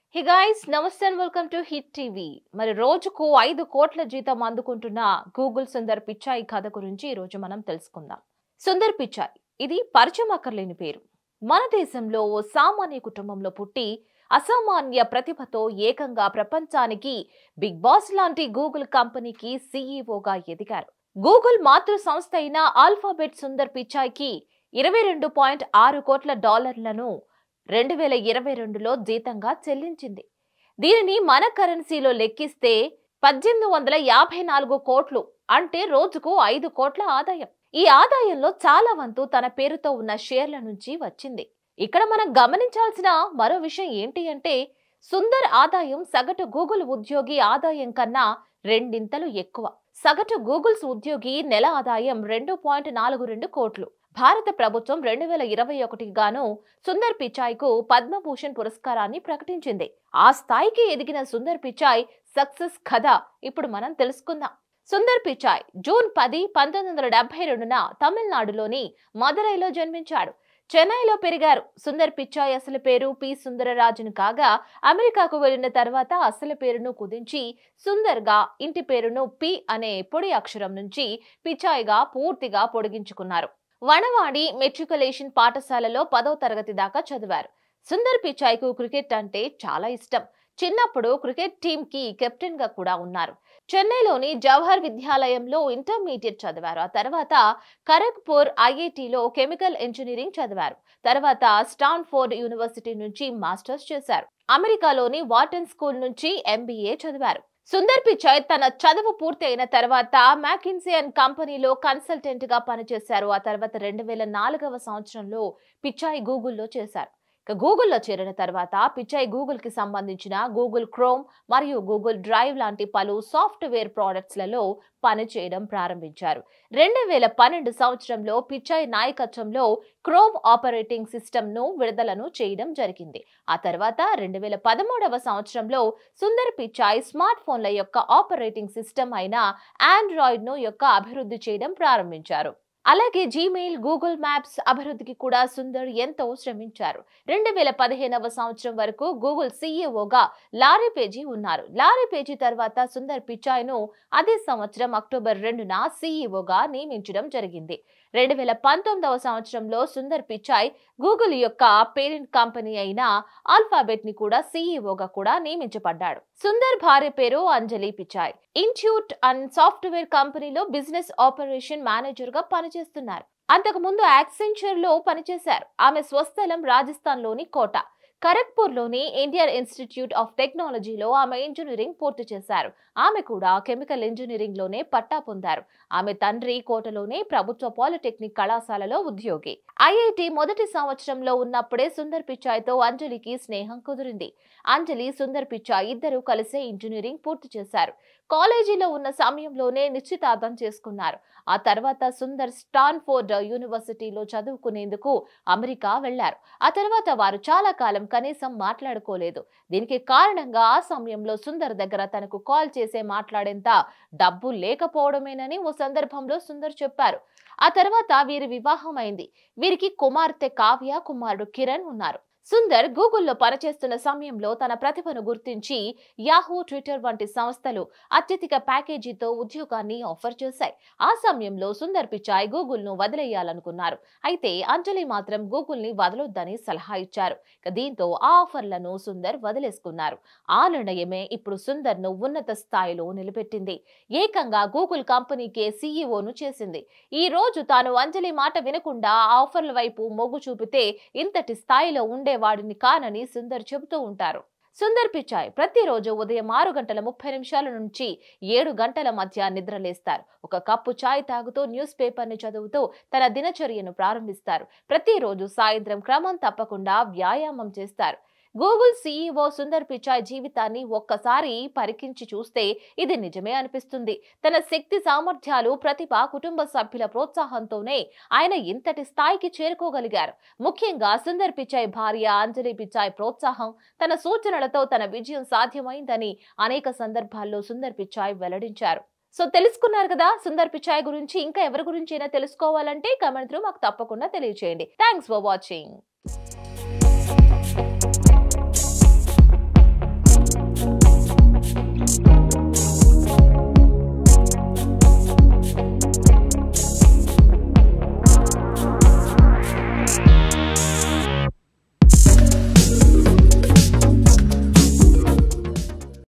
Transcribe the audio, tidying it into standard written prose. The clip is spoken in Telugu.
హే గైస్, నమస్తే and welcome to hit TV. మరి రోజుకు 5 కోట్ల జీతం అందుకుంటున్న గూగుల్ సుందర్ పిచాయ్ కథ గురించి ఈ రోజు మనం తెలుసుకుందాం. సుందర్ పిచాయ్ ఇది పరిచయం అక్కర్లేని పేరు. మన దేశంలో ఓ సామాన్య కుటుంబంలో పుట్టి అసామాన్య ప్రతిభతో ఏకంగా ప్రపంచానికి బిగ్ బాస్ లాంటి గూగుల్ కంపెనీకి సీఈఓగా ఎదిగారు. గూగుల్ మాతృ సంస్థ అయిన ఆల్ఫాబెట్ సుందర్ పిచాయ్కి 22.6 కోట్ల డాలర్లను 2022లో జీతంగా చెల్లించింది. దీనిని మన కరెన్సీలో లెక్కిస్తే 1854 కోట్లు, అంటే రోజుకు 5 కోట్ల ఆదాయం. ఈ ఆదాయంలో చాలా వంతు తన పేరుతో ఉన్న షేర్ల నుంచి వచ్చింది. ఇక్కడ మనం గమనించాల్సిన మరో విషయం ఏంటి అంటే, సుందర్ ఆదాయం సగటు గూగుల్ ఉద్యోగి ఆదాయం కన్నా రెండింతలు ఎక్కువ. సగటు గూగుల్స్ ఉద్యోగి నెల ఆదాయం 2.42 కోట్లు. భారత ప్రభుత్వం 2021 గాను సుందర్ పిచాయ్కు పద్మభూషణ్ పురస్కారాన్ని ప్రకటించింది. ఆ స్థాయికి ఎదిగిన సుందర్ పిచాయ్ సక్సెస్ కథ ఇప్పుడు మనం తెలుసుకుందాం. సుందర్ పిచాయ్ జూన్ 10, 1972న తమిళనాడులోని మదురైలో జన్మించాడు. చెన్నైలో పెరిగారు. సుందర్ పిచాయ్ అసలు పేరు పి సుందరరాజన్ కాగా, అమెరికాకు వెళ్లిన తర్వాత అసలు పేరును కుదించి సుందర్గా, ఇంటి పేరును పి అనే పొడి అక్షరం నుంచి పిచాయ్గా పూర్తిగా పొడిగించుకున్నారు. వనవాడి మెట్రికులేషన్ పాఠశాలలో 10వ తరగతి దాకా చదివారు. సుందర్ పిచాయ్కు క్రికెట్ అంటే చాలా ఇష్టం. చిన్నప్పుడు క్రికెట్ టీమ్ కి కెప్టెన్ గా కూడా ఉన్నారు. చెన్నైలోని జవహర్ విద్యాలయంలో ఇంటర్మీడియట్ చదివారు. ఆ తర్వాత ఖరగ్పూర్ ఐఐటిలో కెమికల్ ఇంజనీరింగ్ చదివారు. తర్వాత స్టాన్ఫోర్డ్ యూనివర్సిటీ నుంచి మాస్టర్స్ చేశారు. అమెరికాలోని వాటన్ స్కూల్ నుంచి ఎంబీఏ చదివారు. సుందర్ పిచాయ్ తన చదువు పూర్తి అయిన తర్వాత మ్యాకిన్సీ అండ్ కంపెనీలో కన్సల్టెంట్ గా పనిచేశారు. ఆ తర్వాత 2004వ సంవత్సరంలో పిచాయ్ గూగుల్లో చేశారు. గూగుల్లో చేరిన తర్వాత పిచాయ్ గూగుల్ కి సంబంధించిన గూగుల్ క్రోమ్ మరియు గూగుల్ డ్రైవ్ లాంటి పలు సాఫ్ట్వేర్ ప్రొడక్ట్స్లలో పనిచేయడం ప్రారంభించారు. 2012 సంవత్సరంలో పిచాయ్ నాయకత్వంలో క్రోమ్ ఆపరేటింగ్ సిస్టమ్ ను విడుదలను చేయడం జరిగింది. ఆ తర్వాత 2013వ సంవత్సరంలో సుందర్ పిచాయ్ స్మార్ట్ ఫోన్ల యొక్క ఆపరేటింగ్ సిస్టమ్ అయిన ఆండ్రాయిడ్ ను యొక్క అభివృద్ధి చేయడం ప్రారంభించారు. అలాగే జీమెయిల్, గూగుల్ మ్యాప్స్ అభివృద్ధికి కూడా సుందర్ ఎంతో శ్రమించారు. 2015వ సంవత్సరం వరకు గూగుల్ సీఈఓగా లారీ పేజీ ఉన్నారు. లారీ పేజీ తర్వాత సుందర్ పిచాయ్ ను అదే సంవత్సరం అక్టోబర్ 2న సీఈఓగా నియమించడం జరిగింది. 2019వ సంవత్సరంలో సుందర్ పిచాయ్ గూగుల్ యొక్క పేరెంట్ కంపెనీ అయిన ఆల్ఫాబెట్ ని కూడా సీఈఓగా కూడా నియమించబడ్డాడు. సుందర్ భార్య పేరు Anjali Pichai. Intuit and software కంపెనీలో బిజినెస్ ఆపరేషన్ మేనేజర్ గా పనిచేస్తున్నారు. అంతకుముందు యాక్సెంచర్ లో పనిచేశారు. ఆమె స్వస్థలం రాజస్థాన్ లోని కోటా. ఖరగ్పూర్ లోని ఇండియన్ ఇన్స్టిట్యూట్ ఆఫ్ టెక్నాలజీలో ఆమె ఇంజనీరింగ్ పూర్తి చేశారు. ఆమె కూడా కెమికల్ ఇంజనీరింగ్ లోనే పట్టా పొందారు. ఆమె తండ్రి కోటలోని ప్రభుత్వ పాలిటెక్నిక్ కళాశాలలో ఉద్యోగి. ఐఐటి మొదటి సంవత్సరంలో ఉన్నప్పుడే సుందర్ పిచాయ్ తో అంజలికి స్నేహం కుదిరింది. అంజలి, సుందర్ పిచాయ్ ఇద్దరు కలిసే ఇంజనీరింగ్ పూర్తి చేశారు. కాలేజీలో ఉన్న సమయంలోనే నిశ్చితార్థం చేసుకున్నారు. ఆ తర్వాత సుందర్ స్టాన్ఫోర్డ్ యూనివర్సిటీలో చదువుకునేందుకు అమెరికా వెళ్లారు. ఆ తర్వాత వారు చాలా కాలం కనీసం మాట్లాడుకోలేదు. దీనికి కారణంగా ఆ సమయంలో సుందర్ దగ్గర తనకు కాల్ చేసే మాట్లాడేంత డబ్బు లేకపోవడమేనని ఓ సందర్భంలో సుందర్ చెప్పారు. ఆ తర్వాత వీరి వివాహం అయింది. వీరికి కుమార్తె కావ్య, కుమారుడు కిరణ్ ఉన్నారు. సుందర్ గూగుల్లో పనిచేస్తున్న సమయంలో తన ప్రతిభను గుర్తించి యాహూ, ట్విట్టర్ వంటి సంస్థలు అత్యధిక ప్యాకేజీతో ఉద్యోగాన్ని ఆఫర్ చేశాయి. ఆ సమయంలో సుందర్ పిచాయ్ గూగుల్ ను వదిలేయాలనుకున్నారు. అయితే అంజలి మాత్రం గూగుల్ ని వదలొద్దని సలహా ఇచ్చారు. దీంతో ఆ ఆఫర్లను సుందర్ వదిలేసుకున్నారు. ఆ నిర్ణయమే ఇప్పుడు సుందర్ ను ఉన్నత స్థాయిలో నిలబెట్టింది. ఏకంగా గూగుల్ కంపెనీకే సీఈఓను చేసింది. ఈ రోజు తాను అంజలి మాట వినకుండా ఆఫర్ల వైపు మొగ్గు చూపితే ఇంతటి స్థాయిలో వాడిని కానని సుందర్ చెబుతూ ఉంటారు. సుందర్ పిచాయ్ ప్రతిరోజు ఉదయం 6:30 నుంచి 7 గంటల మధ్య నిద్రలేస్తారు. ఒక కప్పు చాయ్ తాగుతూ న్యూస్ పేపర్ ని చదువుతూ తన దినచర్యను ప్రారంభిస్తారు. ప్రతిరోజు సాయంత్రం క్రమం తప్పకుండా వ్యాయామం చేస్తారు. గూగుల్ సీఈఓ సుందర్ పిచాయ్ జీవితాన్ని ఒక్కసారి పరికించి చూస్తే ఇది నిజమే అనిపిస్తుంది. తన శక్తి సామర్థ్యాలు, ప్రతిభ, కుటుంబ సభ్యుల ప్రోత్సాహంతోనే ఆయన ఇంతటి స్థాయికి చేరుకోగలిగారు. ముఖ్యంగా సుందర్ పిచాయ్ భార్య అంజలి పిచాయ్ ప్రోత్సాహం, తన సూచనలతో తన విజయం సాధ్యమైందని అనేక సందర్భాల్లో సుందర్ పిచాయ్ వెల్లడించారు. సో తెలుసుకున్నారు కదా సుందర్ పిచాయ్ గురించి. ఇంకా ఎవరి గురించి అయినా తెలుసుకోవాలంటే కామెంట్ త్రూ మాకు తప్పకుండా తెలియజేయండి. Thanks for watching.